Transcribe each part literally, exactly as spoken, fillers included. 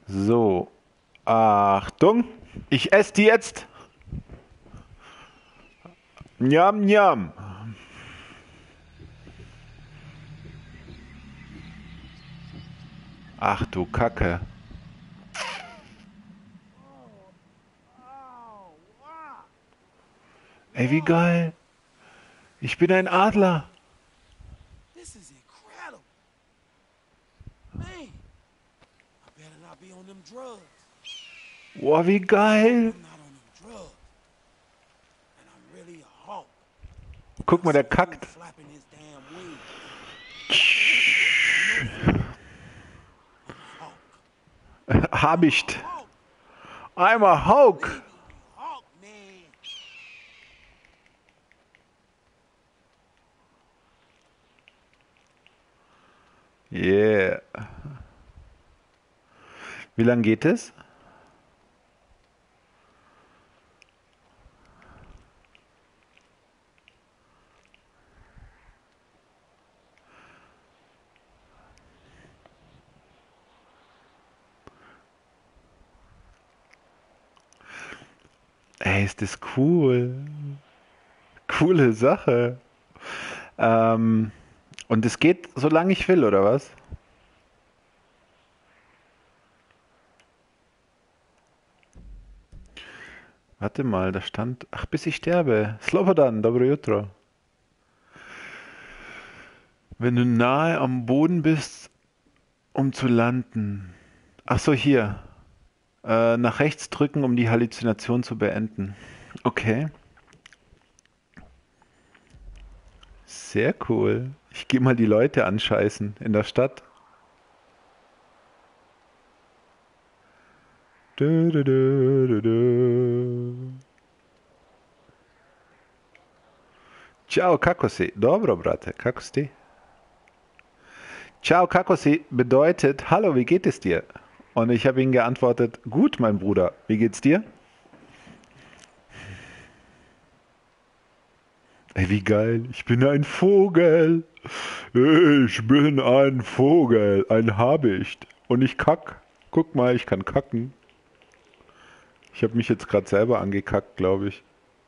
So, Achtung, ich esse die jetzt. Njam, njam. Ach du Kacke. Ey, wie geil. Ich bin ein Adler. This is incredible. Man, I better not be on them drugs. Boah, wie geil. I'm not on them drugs. And I'm really a hawk. Guck mal, der Some fool kackt. flapping his damn wings. I'm a hawk. Habicht. Hawk, I'm a hawk. baby. Hawk, man. Yeah. Wie lang geht es? Ey, ist das cool. Coole Sache. Ähm, und es geht, solange ich will, oder was? Warte mal, da stand. Ach, bis ich sterbe. Slobodan, dobro jutro. Wenn du nahe am Boden bist, um zu landen. Ach so, hier. Äh, nach rechts drücken, um die Halluzination zu beenden. Okay. Sehr cool. Ich gehe mal die Leute anscheißen in der Stadt. Du, du, du, du, du. Ciao, kako si? Dobro, brate. Kako si ti? Ciao, kako si bedeutet, hallo, wie geht es dir? Und ich habe ihm geantwortet, gut, mein Bruder, wie geht's dir? Ey, wie geil, ich bin ein Vogel. Ich bin ein Vogel, ein Habicht. Und ich kack. Guck mal, ich kann kacken. Ich habe mich jetzt gerade selber angekackt, glaube ich.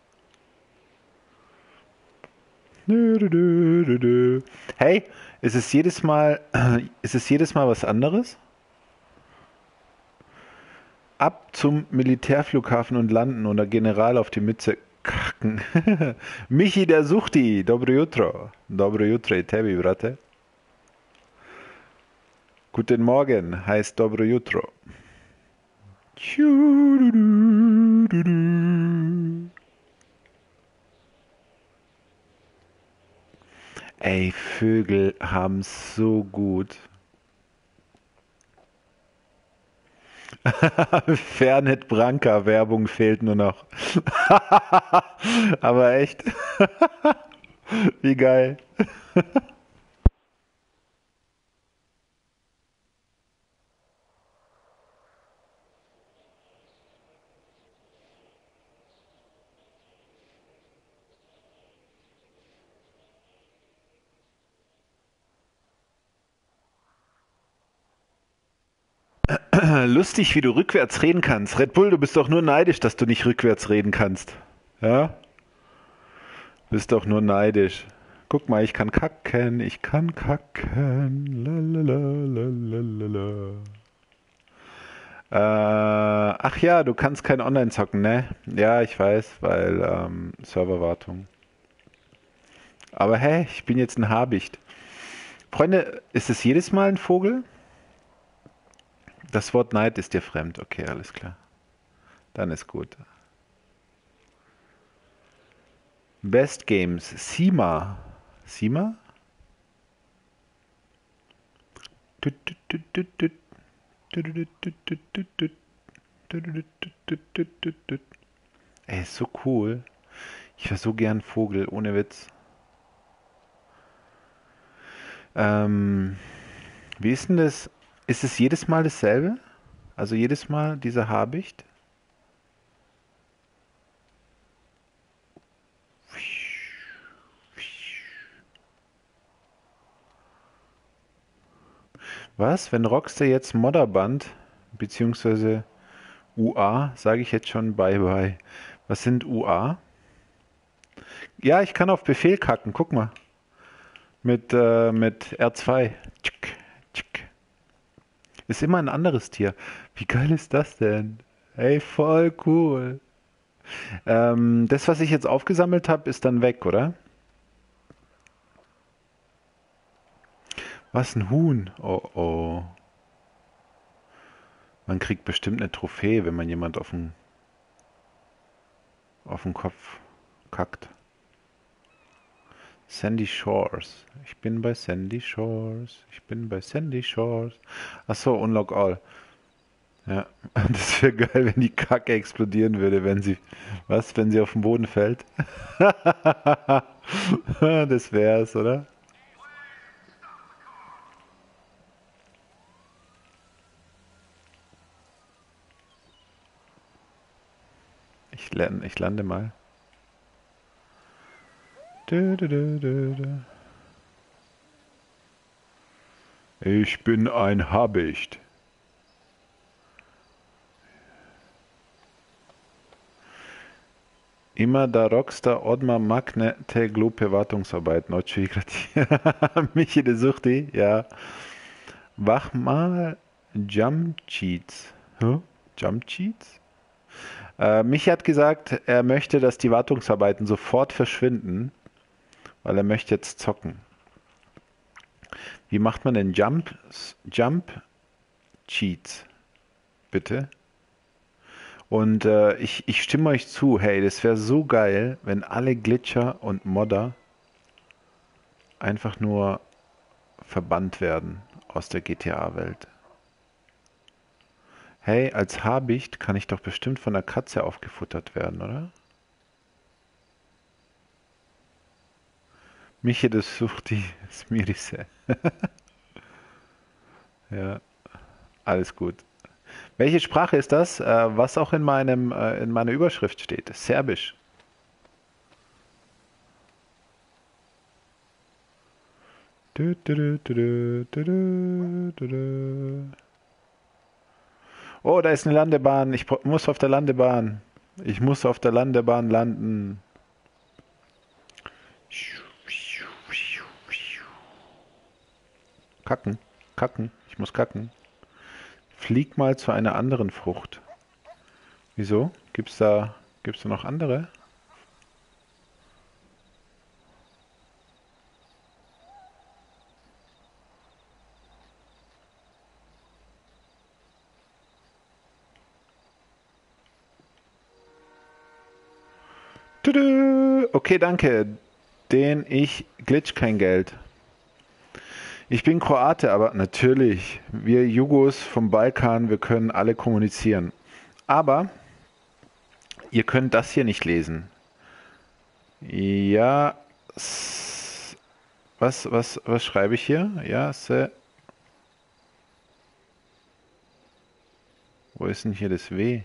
Hey, ist es jedes Mal, ist es jedes Mal was anderes? Ab zum Militärflughafen und landen oder General auf die Mütze kacken. Michi der Suchti, dobro jutro. Dobro jutro, tebi, brate. Guten Morgen heißt dobro jutro. Ey, Vögel haben's so gut. Fernet Branca Werbung fehlt nur noch. Aber echt. Wie geil. Lustig, wie du rückwärts reden kannst. Red Bull, du bist doch nur neidisch, dass du nicht rückwärts reden kannst. Ja? Bist doch nur neidisch. Guck mal, ich kann kacken, ich kann kacken. Lalalala. Äh, ach ja, du kannst kein Online zocken, ne? Ja, ich weiß, weil ähm, Serverwartung. Aber hey, ich bin jetzt ein Habicht. Freunde, ist es jedes Mal ein Vogel? Das Wort Neid ist dir fremd. Okay, alles klar. Dann ist gut. Best Games. Sima. Sima? Ey, ist so cool. Ich war so gern Vogel, ohne Witz. Ähm, wie ist denn das? Ist es jedes Mal dasselbe? Also jedes Mal dieser Habicht? Was? Wenn Rockstar jetzt Modderband beziehungsweise U A, sage ich jetzt schon bye bye. Was sind U A? Ja, ich kann auf Befehl kacken, guck mal. Mit, äh, mit R zwei. Tschick, tschick. Ist immer ein anderes Tier. Wie geil ist das denn? Ey, voll cool. Ähm, das, was ich jetzt aufgesammelt habe, ist dann weg, oder? Was ein Huhn. Oh oh. Man kriegt bestimmt eine Trophäe, wenn man jemand auf den, auf den Kopf kackt. Sandy Shores. Ich bin bei Sandy Shores. Ich bin bei Sandy Shores. Achso, Unlock All. Ja, das wäre geil, wenn die Kacke explodieren würde, wenn sie, was, wenn sie auf den Boden fällt. Das wär's, oder? Ich, lern, ich lande mal. Du, du, du, du, du. Ich bin ein Habicht. Immer da Rockstar Odmar Magne te glupe Wartungsarbeit. Noche Michi de Suchti, ja. Wach mal Jump Cheats. Huh? Jump Cheats? Äh, Michi hat gesagt, er möchte, dass die Wartungsarbeiten sofort verschwinden, weil er möchte jetzt zocken. Wie macht man denn Jump, Jump Cheats? Bitte? Und äh, ich, ich stimme euch zu, hey, das wäre so geil, wenn alle Glitcher und Modder einfach nur verbannt werden aus der G T A-Welt. Hey, als Habicht kann ich doch bestimmt von der Katze aufgefuttert werden, oder? Michi, das sucht die Smirise. Ja, alles gut. Welche Sprache ist das? Äh, was auch in meinem äh, in meiner Überschrift steht. Serbisch. Du, du, du, du, du, du, du, du. Oh, da ist eine Landebahn. Ich bra- muss auf der Landebahn. Ich muss auf der Landebahn landen. Kacken, kacken. Ich muss kacken. Flieg mal zu einer anderen Frucht. Wieso? Gibt's da, gibt's da noch andere? Tudu. Okay, danke. Den ich glitch kein Geld. Ich bin Kroate, aber natürlich, wir Jugos vom Balkan, wir können alle kommunizieren. Aber ihr könnt das hier nicht lesen. Ja, s- was, was, was schreibe ich hier? Ja, se, wo ist denn hier das W?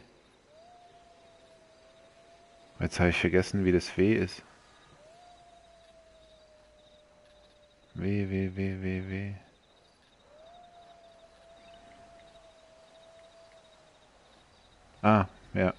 Jetzt habe ich vergessen, wie das W ist. W, W, W, W, W. Ah, ja.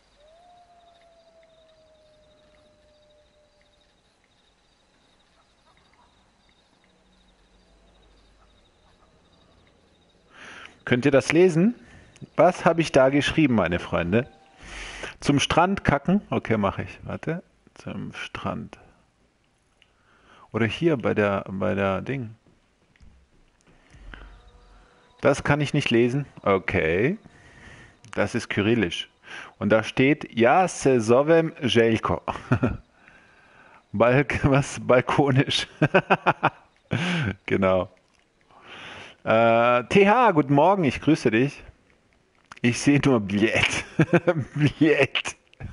Könnt ihr das lesen? Was habe ich da geschrieben, meine Freunde? Zum Strand kacken? Okay, mache ich. Warte. Zum Strand. Oder hier bei der, bei der Ding. Das kann ich nicht lesen. Okay. Das ist Kyrillisch. Und da steht, ja, se zovem Željko. Balk, was? Balkonisch. Genau. Äh, T H, guten Morgen, ich grüße dich. Ich sehe nur Blät. Blät.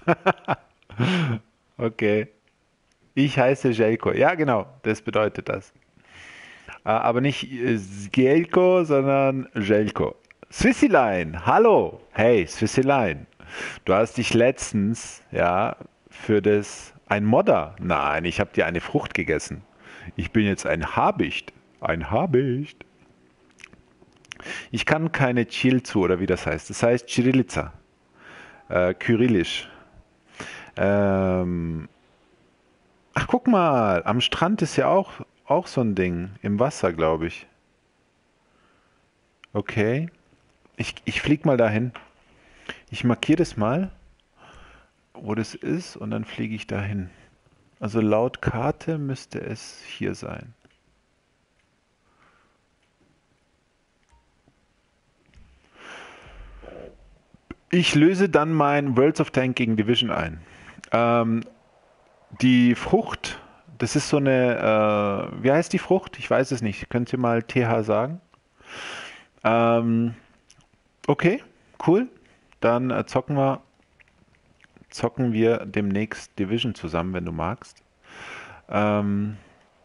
Okay. Ich heiße Željko. Ja, genau, das bedeutet das. Äh, aber nicht äh, Sgelko, sondern Željko. Swissiline, hallo. Hey, Swissiline. Du hast dich letztens, ja, für das, ein Modder. Nein, ich habe dir eine Frucht gegessen. Ich bin jetzt ein Habicht. Ein Habicht. Ich kann keine Chilzu oder wie das heißt. Das heißt Chirilica, äh, Kyrillisch. Ähm, ach, guck mal, am Strand ist ja auch, auch so ein Ding. Im Wasser, glaube ich. Okay. Ich, ich flieg mal dahin. Ich markiere das mal, wo das ist, und dann fliege ich dahin. Also laut Karte müsste es hier sein. Ich löse dann mein Worlds of Tank gegen Division ein. Ähm, die Frucht, das ist so eine, äh, wie heißt die Frucht? Ich weiß es nicht. Könnt ihr mal T H sagen? Ähm, okay, cool. Dann äh, zocken wir, zocken wir demnächst Division zusammen, wenn du magst. Ähm,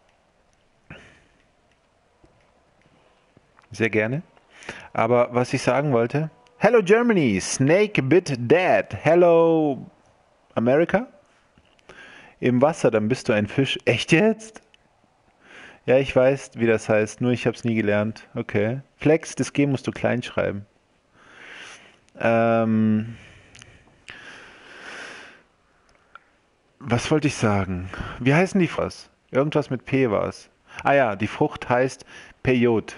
sehr gerne. Aber was ich sagen wollte, Hello Germany, Snake Bit Dead. Hello America? Im Wasser, dann bist du ein Fisch. Echt jetzt? Ja, ich weiß, wie das heißt, nur ich habe es nie gelernt. Okay. Flex, das G musst du klein schreiben. Ähm, was wollte ich sagen? Wie heißen die was? Irgendwas mit P war es. Ah ja, die Frucht heißt Peyote.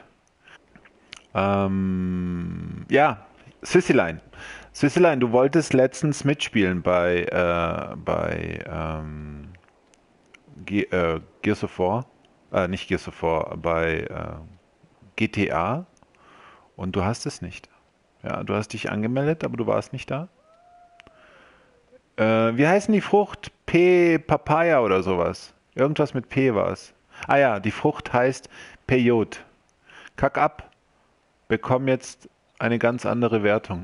Ähm, ja, Sissyline. Sissyline, du wolltest letztens mitspielen bei, äh, bei ähm, Ge äh, Gears of War. Äh, nicht Gears of War, bei äh, G T A, und du hast es nicht. Ja, du hast dich angemeldet, aber du warst nicht da. Äh, wie heißen die Frucht? P. Papaya oder sowas. Irgendwas mit P war es. Ah ja, die Frucht heißt Peyote. Kack ab. Bekomm jetzt eine ganz andere Wertung.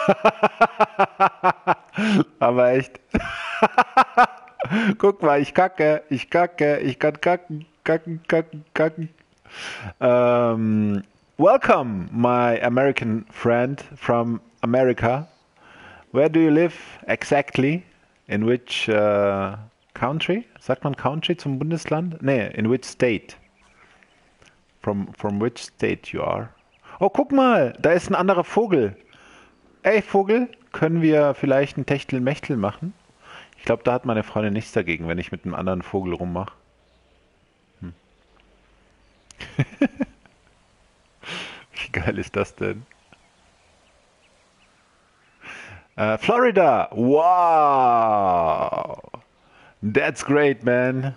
Aber echt. Guck mal, ich kacke, ich kacke, ich kann kacken, kacken, kacken, kacken. Um, welcome, my American friend from America. Where do you live exactly? In which uh, country? Sagt man Country zum Bundesland? Nee, in which state? From, from which state you are? Oh, guck mal, da ist ein anderer Vogel. Ey, Vogel, können wir vielleicht ein Techtelmechtel machen? Ich glaube, da hat meine Freundin nichts dagegen, wenn ich mit einem anderen Vogel rummache. Hm. Wie geil ist das denn? Uh, Florida! Wow! That's great, man.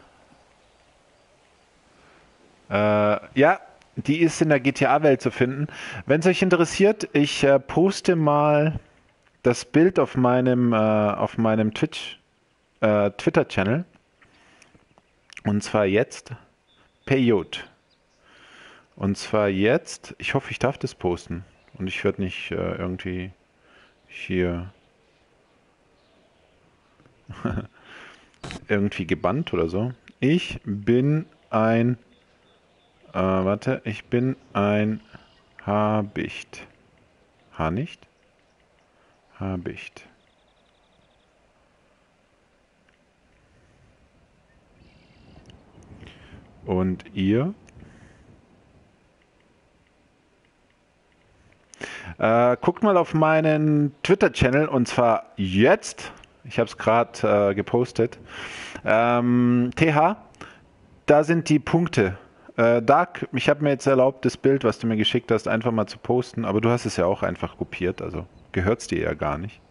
Äh, ja, die ist in der G T A-Welt zu finden. Wenn es euch interessiert, ich äh, poste mal das Bild auf meinem, äh, auf meinem Twitch, äh, Twitter-Channel. Und zwar jetzt. Peyote. Und zwar jetzt. Ich hoffe, ich darf das posten. Und ich werde nicht äh, irgendwie hier irgendwie gebannt oder so. Ich bin ein, äh, warte, ich bin ein Habicht. Hanicht? Habicht. Und ihr? Äh, guckt mal auf meinen Twitter-Channel, und zwar jetzt. Ich habe es gerade äh, gepostet. Ähm, T H, da sind die Punkte. Äh, Dark, ich habe mir jetzt erlaubt, das Bild, was du mir geschickt hast, einfach mal zu posten, aber du hast es ja auch einfach kopiert, also gehört es dir ja gar nicht.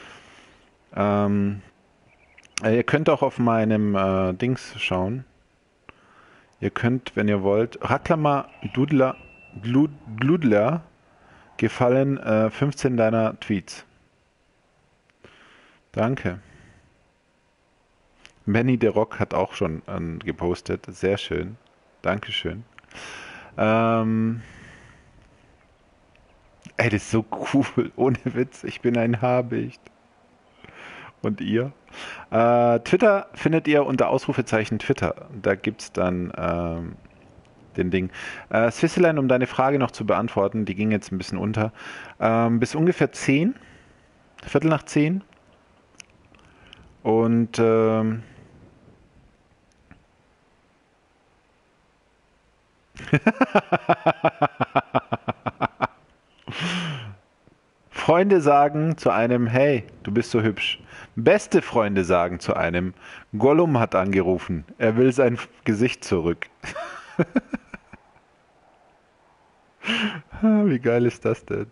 Ähm, äh, ihr könnt auch auf meinem äh, Dings schauen. Ihr könnt, wenn ihr wollt, Raklama Dudler, Gludler gefallen äh, fünfzehn deiner Tweets. Danke. Manny the Rock hat auch schon äh, gepostet. Sehr schön. Dankeschön. Ähm, ey, das ist so cool. Ohne Witz. Ich bin ein Habicht. Und ihr? Äh, Twitter findet ihr unter Ausrufezeichen Twitter. Da gibt es dann ähm, den Ding. Äh, Switzerland, um deine Frage noch zu beantworten, die ging jetzt ein bisschen unter. Ähm, bis ungefähr zehn, Viertel nach zehn. Und ähm, Freunde sagen zu einem, hey, du bist so hübsch. Beste Freunde sagen zu einem, Gollum hat angerufen, er will sein Gesicht zurück. Wie geil ist das denn?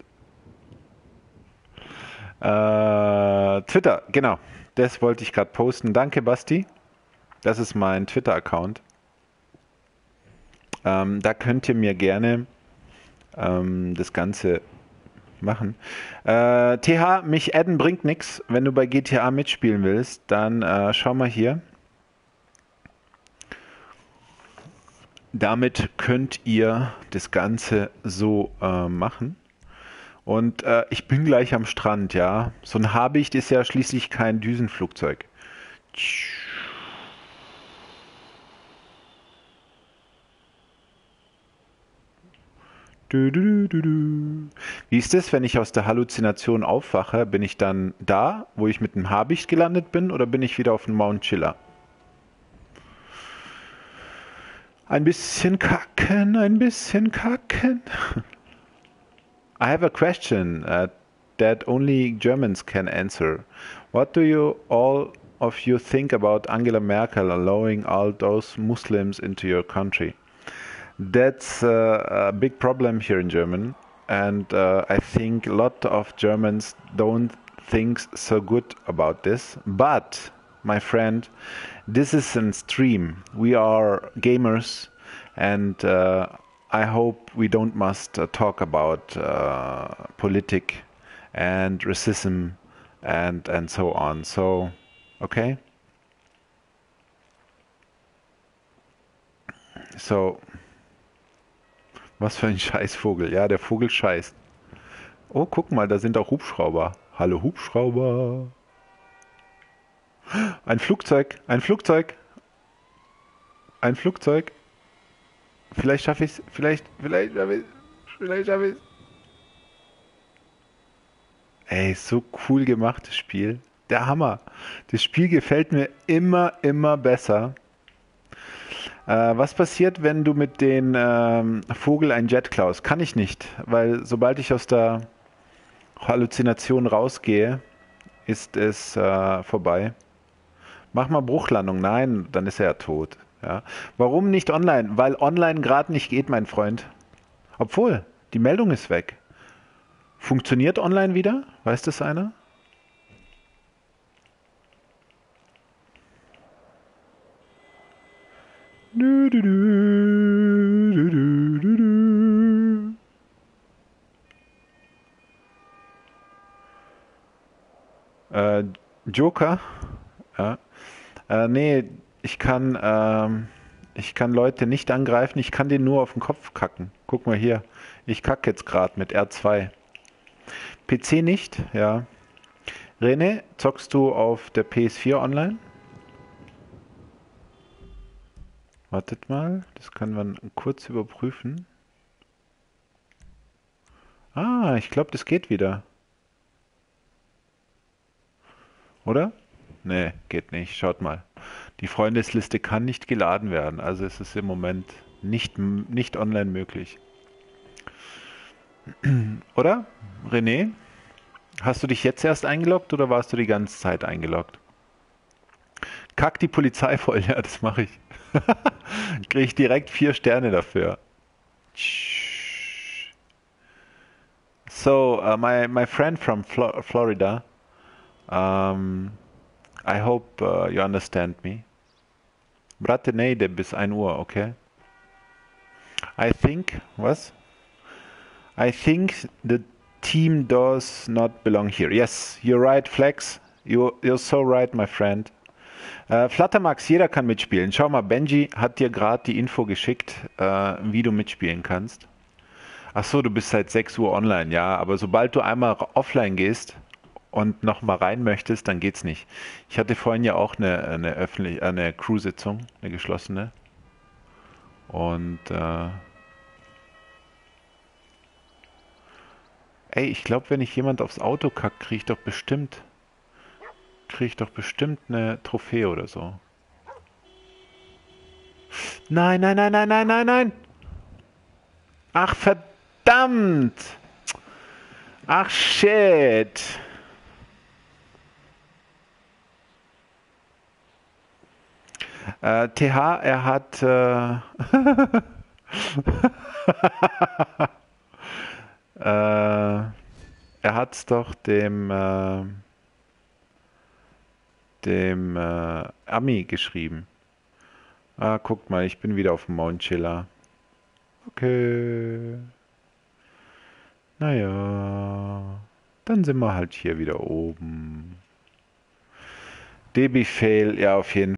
Äh, Twitter, genau. Das wollte ich gerade posten. Danke, Basti. Das ist mein Twitter-Account. Ähm, da könnt ihr mir gerne ähm, das Ganze machen. Äh, T H, mich adden bringt nichts. Wenn du bei G T A mitspielen willst, dann äh, schau mal hier. Damit könnt ihr das Ganze so äh, machen. Und äh, ich bin gleich am Strand, ja. So ein Habicht ist ja schließlich kein Düsenflugzeug. Du, du, du, du. Wie ist es, wenn ich aus der Halluzination aufwache? Bin ich dann da, wo ich mit dem Habicht gelandet bin, oder bin ich wieder auf dem Mount Chiller? Ein bisschen kacken, ein bisschen kacken. I have a question uh, that only Germans can answer. What do you all of you think about Angela Merkel allowing all those Muslims into your country? That's uh, a big problem here in Germany, and uh, I think a lot of Germans don't think so good about this. But, my friend, this is a stream. We are gamers, and uh, I hope we don't must uh, talk about uh, politic and racism and and so on. So, okay. So. Was für ein Scheißvogel. Ja, der Vogel scheißt. Oh, guck mal, da sind auch Hubschrauber. Hallo Hubschrauber. Ein Flugzeug, ein Flugzeug. Ein Flugzeug. Vielleicht schaffe ich es. Vielleicht, vielleicht schaffe ich es. Vielleicht schaffe ich es. Ey, so cool gemacht, das Spiel. Der Hammer. Das Spiel gefällt mir immer, immer besser. Äh, was passiert, wenn du mit dem ähm, Vogel ein Jet klaust? Kann ich nicht, weil sobald ich aus der Halluzination rausgehe, ist es äh, vorbei. Mach mal Bruchlandung. Nein, dann ist er ja tot. Ja. Warum nicht online? Weil online gerade nicht geht, mein Freund. Obwohl, die Meldung ist weg. Funktioniert online wieder? Weiß das einer? Du, du, du, du, du, du, du. Äh, Joker? Ja. Äh, nee, ich kann, ähm, ich kann Leute nicht angreifen, ich kann denen nur auf den Kopf kacken. Guck mal hier, ich kacke jetzt gerade mit R zwei. P C nicht, ja. René, zockst du auf der P S vier online? Wartet mal, das können wir kurz überprüfen. Ah, ich glaube, das geht wieder. Oder? Nee, geht nicht. Schaut mal. Die Freundesliste kann nicht geladen werden. Also es ist im Moment nicht, nicht online möglich. Oder? René? Hast du dich jetzt erst eingeloggt oder warst du die ganze Zeit eingeloggt? Kack die Polizei voll, ja, das mache ich. Kriege ich direkt vier Sterne dafür. So, uh, my, my friend from Flo Florida, um, I hope uh, you understand me. Bratenede bis ein Uhr, okay? I think, was? I think the team does not belong here. Yes, you're right, Flex. You, you're so right, my friend. Äh, Fluttermax, jeder kann mitspielen. Schau mal, Benji hat dir gerade die Info geschickt, äh, wie du mitspielen kannst. Ach so, du bist seit sechs Uhr online, ja, aber sobald du einmal offline gehst und nochmal rein möchtest, dann geht's nicht. Ich hatte vorhin ja auch eine, eine öffentliche, eine Crew-Sitzung, eine geschlossene. Und äh, ey, ich glaube, wenn ich jemand aufs Auto kack, kriege ich doch bestimmt, kriege ich doch bestimmt eine Trophäe oder so. Nein, nein, nein, nein, nein, nein, nein. Ach, verdammt. Ach, shit. Äh, T H, er hat... Äh, äh, er hat's doch dem... Äh, dem äh, Ami geschrieben. Ah, guckt mal, ich bin wieder auf dem Mount Chiller. Okay. Naja. Dann sind wir halt hier wieder oben. D B Fail, ja, auf jeden Fall.